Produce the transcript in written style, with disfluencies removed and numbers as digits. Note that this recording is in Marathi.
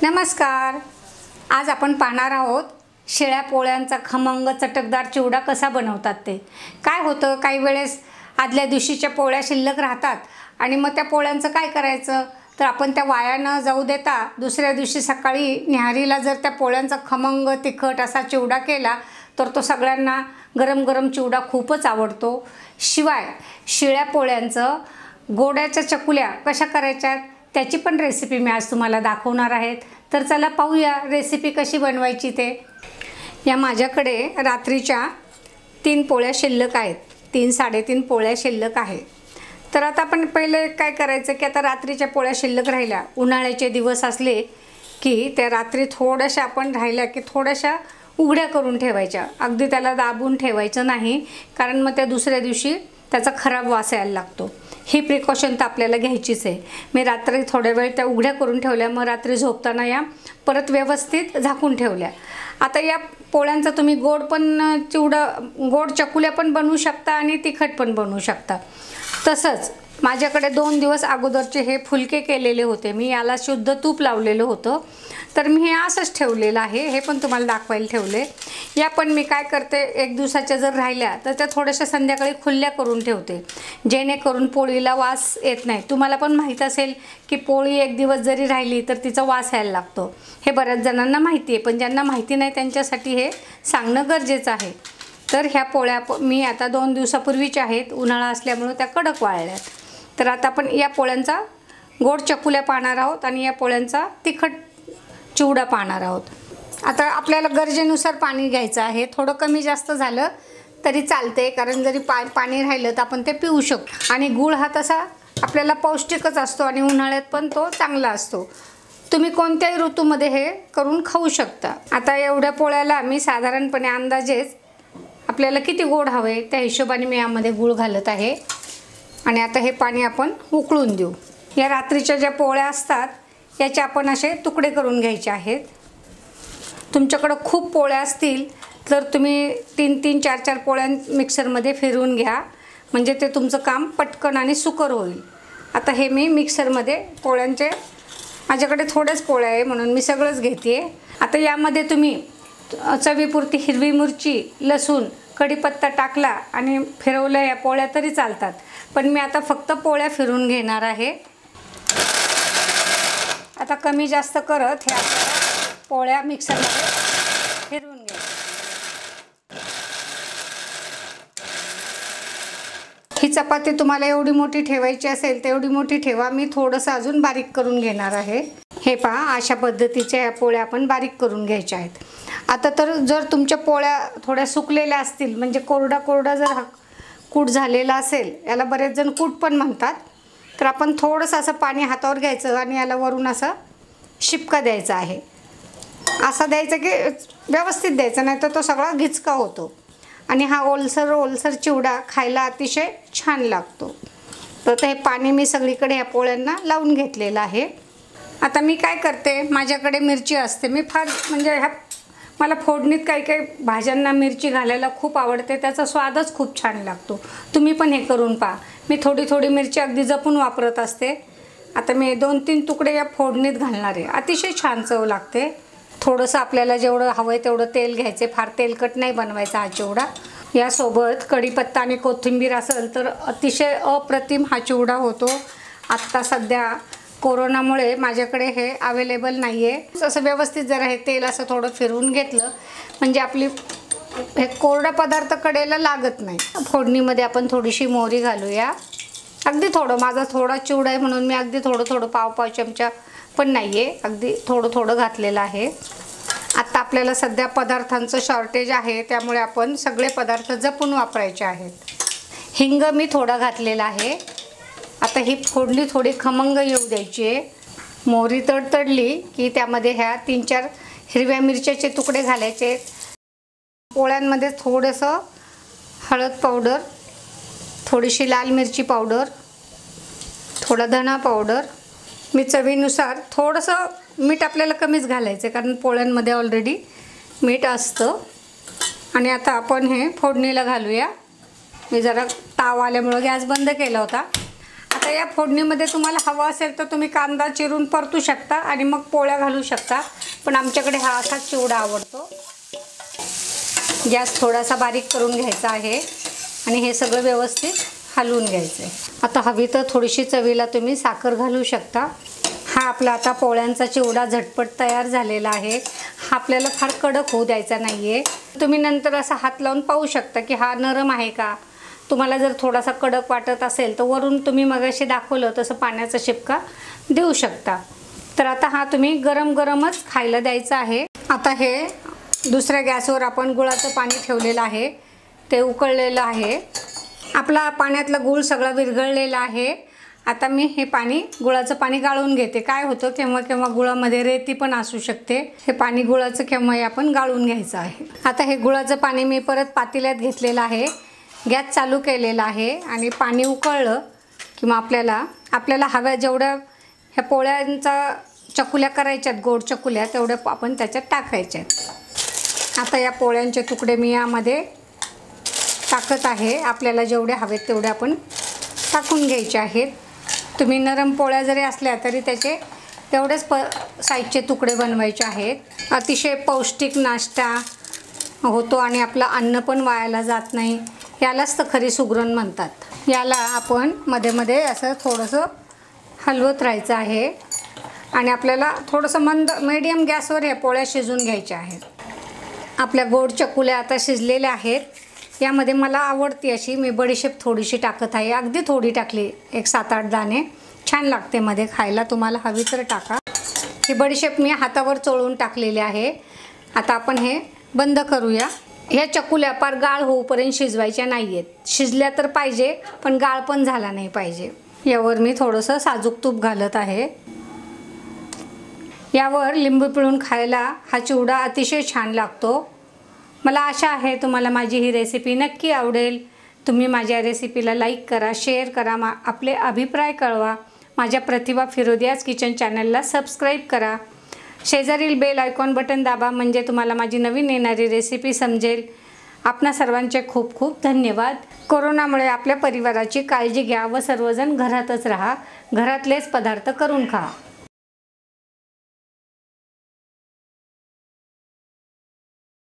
नमस्कार। आज आपण पाहणार आहोत शिळ्या पोळ्यांचा खमंग चटकदार चिवडा कसा बनवतात ते। काय होतं, काही वेळेस आदल्या दिवशीच्या पोळ्या शिल्लक राहतात आणि मग त्या पोळ्यांचं काय करायचं, तर आपण त्या वाया न जाऊ देता दुसऱ्या दिवशी सकाळी न्याहारीला जर त्या पोळ्यांचा खमंग तिखट असा चिवडा केला तर तो सगळ्यांना गरम गरम चिवडा खूपच आवडतो। शिवाय शिळ्या पोळ्यांचं गोड्याच्या चकुल्या कशा करायच्या त्याची पण रेसिपी मी आज तुम्हाला दाखवणार आहे। तर चला पाहूया रेसिपी कशी बनवायची ते। या माझ्याकडे रात्रीच्या 3 पोळ्या शिल्लक आहेत, 3-3.5 पोळ्या शिल्लक आहे। तर आता आपण पहिले काय करायचं की आता रात्रीच्या पोळ्या शिल्लक राहिल्या, उन्हाळ्याचे दिवस असले की त्या रात्री थोड्याशा आपण राहिल्या की थोड्याशा उघड्या करून ठेवायच्या, अगदी त्याला दाबून ठेवायचं नाही, कारण मग त्या दुसऱ्या दिवशी त्याचा खराब वास यायला लागतो। ही प्रिकॉशन तर आपल्याला घ्यायचीच आहे। मी रात्री थोड्या वेळ त्या उघड्या करून ठेवल्या, मग रात्री झोपताना या परत व्यवस्थित झाकून ठेवल्या। आता या पोळ्यांचा तुम्ही गोड पण चिवडा, गोड चकुल्या पण बनवू शकता आणि तिखट पण बनवू शकता। तसंच माझ्याकडे 2 दिवस अगोदरचे हे फुलके केलेले होते, मी याला शुद्ध तूप लावलेलं होतं, तर मी हे असंच ठेवलेलं आहे। हे पण तुम्हाला दाखवायला ठेवले। या पण मी काय करते, 1 दिवसाच्या जर राहिल्या तर त्या थोड्याशा संध्याकाळी खुल्ल्या करून ठेवते, जेणेकरून पोळीला वास येत नाही। तुम्हाला पण माहीत असेल की पोळी 1 दिवस जरी राहिली तर तिचा वास यायला लागतो, हे बऱ्याच जणांना माहिती आहे, पण ज्यांना माहिती नाही त्यांच्यासाठी हे सांगणं गरजेचं आहे। तर ह्या पोळ्या मी आता 2 दिवसापूर्वीच्या आहेत, उन्हाळा असल्यामुळे त्या कडक वाळल्यात। तर आता आपण या पोळ्यांचा गोड चकुल्या पाहणार आहोत आणि या पोळ्यांचा तिखट चिवडा पाहणार आहोत। आता आपल्याला गरजेनुसार पाणी घ्यायचं आहे, थोडं कमी जास्त झालं तरी चालते, कारण जरी पाणी राहिलं तर आपण ते पिऊ शकतो। आणि गूळ हा तसा आपल्याला पौष्टिकच असतो आणि उन्हाळ्यात पण तो चांगला असतो। तुम्ही कोणत्याही ऋतूमध्ये हे करून खाऊ शकता। आता एवढ्या पोळ्याला मी साधारणपणे अंदाजेच आपल्याला किती गोड हवे त्या हिशोबाने मी यामध्ये गूळ घालत आहे। आणि आता हे पाणी आपण उकळून देऊ। या रात्रीच्या ज्या पोळ्या असतात याचे आपण असे तुकडे करून घ्यायचे आहेत। तुमच्याकडे खूप पोळ्या असतील तर तुम्ही 3-3, 4-4 पोळ्या मिक्सरमध्ये फिरवून घ्या, म्हणजे ते तुमचं काम पटकन आणि सुकर होईल। आता हे मी मिक्सरमध्ये पोळ्यांचे, माझ्याकडे थोड्याच पोळ्या आहे म्हणून मी सगळंच घेते। आता यामध्ये तुम्ही चवीपुरती हिरवी मिरची, लसूण, कढीपत्ता टाकला आणि फिरवल्या या पोळ्या तरी चालतात, पण मी आता फक्त पोळ्या फिरवून घेणार आहे। आता कमी जास्त करत हे आपल्याला पोळ्या मिक्सरमध्ये फिरवून घ्यायच्या। ही चपाती तुम्हाला एवढी मोठी ठेवायची असेल तेवढी मोठी ठेवा, मी थोडंसं अजून बारीक करून घेणार आहे। हे पहा, अशा पद्धतीच्या या पोळ्या आपण बारीक करून घ्यायच्या आहेत। आता तर जर तुमच्या पोळ्या थोड्या सुकलेल्या असतील, म्हणजे कोरडा कोरडा जर कूट झालेला असेल, याला बरेच जण कूट पण म्हणतात, तर आपण थोडंसं असं पाणी हातावर घ्यायचं आणि याला वरून असं शिपका द्यायचा आहे। असा द्यायचा की व्यवस्थित द्यायचा, नाही तर तो सगळा घिचका होतो आणि हा ओलसर चिवडा खायला अतिशय छान लागतो। तर हे पाणी मी सगळीकडे या पोळ्यांना लावून घेतलेलं आहे। आता मी काय करते, माझ्याकडे मिरची असते, मी फार म्हणजे मला फोडणीत काही भाज्यांना मिरची घालायला खूप आवडते, त्याचा स्वादच खूप छान लागतो। तुम्ही पण हे करून पहा। मी थोडी मिरची अगदी जपून वापरत असते। आता मी 2-3 तुकडे या फोडणीत घालणार आहे, अतिशय छान चव लागते। थोडंसं आपल्याला जेवढं हवं आहे तेवढं तेल घ्यायचे, फार तेलकट नाही बनवायचा हा चिवडा। यासोबत कढीपत्ता आणि कोथिंबीर असेल तर अतिशय अप्रतिम हा चिवडा होतो। आत्ता सध्या कोरोनामुळे माझ्याकडे हे अवेलेबल नाही आहे। असं व्यवस्थित जरा हे तेल असं थोडं फिरवून घेतलं म्हणजे आपली हे कोरडा पदार्थ कडेला लागत नाही। फोडणीमध्ये आपण थोडीशी मोहरी घालूया, अगदी थोडं, माझा थोडा चिवडा आहे म्हणून मी अगदी थोडं पाव चमचा पण नाही आहे, अगदी थोडं घातलेलं आहे। आता आपल्याला सध्या पदार्थांचं शॉर्टेज आहे, त्यामुळे आपण सगळे पदार्थ जपून वापरायचे आहेत। हिंग मी थोडा घातलेला आहे। आता ही फोडणी थोडी खमंग येऊ द्यायची आहे। मोहरी तडतडली की त्यामध्ये ह्या 3-4 हिरव्या मिरच्याचे तुकडे घालायचे। पोळ्यांमध्ये थोडंसं हळद पावडर, थोडीशी लाल मिरची पावडर, थोडा धना पावडर, मी चवीनुसार थोडंसं मीठ आपल्याला कमीच घालायचं कारण पोळ्यांमध्ये ऑलरेडी मीठ असतं। आणि आता आपण हे फोडणीला घालूया। मी जरा ताव आल्यामुळे गॅस बंद केला होता। आता या फोडणीमध्ये तुम्हाला हवा असेल तर तुम्ही कांदा चिरून परतू शकता आणि मग पोळ्या घालू शकता, पण आमच्याकडे हा असाच चिवडा आवडतो. गॅस थोडासा बारीक करून घ्यायचा आहे आणि हे सगळं व्यवस्थित हलवून घ्यायचं आहे. आता हवी तर थोडीशी चवीला तुम्ही साखर घालू शकता. हा आपला आता पोळ्यांचा चिवडा झटपट तयार झालेला आहे. हा आपल्याला फार कडक होऊ द्यायचा नाही आहे. तुम्ही नंतर असा हात लावून पाहू शकता की हा नरम आहे का. तुम्हाला जर थोडासा कडक वाटत असेल तर वरून तुम्ही मगाशी दाखवलं तसं पाण्याचा शिपका देऊ शकता. तर आता हा तुम्ही गरम गरमच खायला द्यायचा आहे. आता हे दुसऱ्या गॅसवर आपण गुळाचं पाणी ठेवलेलं आहे, ते उकळलेलं आहे. आपला पाण्यातला गूळ सगळा विरघळलेला आहे. आता मी हे गुळाचं पाणी गाळून घेते. काय होतं केव्हा केव्हा गुळामध्ये रेती पण असू शकते. हे पाणी गुळाचं केव्हाही आपण गाळून घ्यायचं आहे. आता हे गुळाचं पाणी मी परत पातेल्यात घेतलेलं आहे, गॅस चालू केलेला आहे आणि पाणी उकळलं किंवा आपल्याला हव्या जेवढ्या ह्या पोळ्यांचा चकुल्या करायच्यात, गोड चकुल्या, तेवढ्या आपण त्याच्यात टाकायच्यात. आता या पोळ्यांचे तुकडे मी यामध्ये टाकत आहे. आपल्याला जेवढे हवेत तेवढे आपण टाकून घ्यायचे आहेत. तुम्ही नरम पोळ्या जरी असल्या तरी त्याचे तेवढेच साईजचे तुकडे बनवायचे आहेत. अतिशय पौष्टिक नाश्ता होतो आणि आपलं अन्न पण वायाला जात नाही. यालाच तर खरी सुगरण म्हणतात. याला आपण मध्ये मध्ये असं थोडंसं हलवत राहायचं आहे आणि आपल्याला थोडंसं मीडियम गॅसवर ह्या पोळ्या शिजून घ्यायच्या आहेत. आपल्या गोड चकुल्या आता शिजलेल्या आहेत. यामध्ये मला आवडते अशी मी बडीशेप थोडीशी टाकत आहे. अगदी थोडी टाकली, एक 7-8 दाणे. छान लागते मध्ये खायला. तुम्हाला हवी तर टाका. ही बडीशेप मी हातावर चोळून टाकलेली आहे. आता आपण हे बंद करूया. ह्या चकुल्या पार गाळ होऊपर्यंत शिजवायच्या नाही आहेत. शिजल्या तर पाहिजे पण गाळ पण झाला नाही पाहिजे. यावर मी थोडंसं साजूक तूप घालत आहे. यावर लिंबू पिळून खायला हा चिवडा अतिशय छान लागतो. मला आशा आहे तुम्हाला माझी ही रेसिपी नक्की आवडेल. तुम्ही माझ्या रेसिपीला लाईक करा, शेअर करा, आपले अभिप्राय कळवा. माझ्या प्रतिभा फिरोदियाज किचन चॅनलला सबस्क्राईब करा. शेजारील बेल आयकॉन बटन दाबा म्हणजे तुम्हाला माझी नवीन येणारी रेसिपी समजेल. आपणा सर्वांचे खूप खूप धन्यवाद. कोरोनामुळे आपल्या परिवाराची काळजी घ्या व सर्वजण घरातच राहा. घरातलेच पदार्थ करून खा.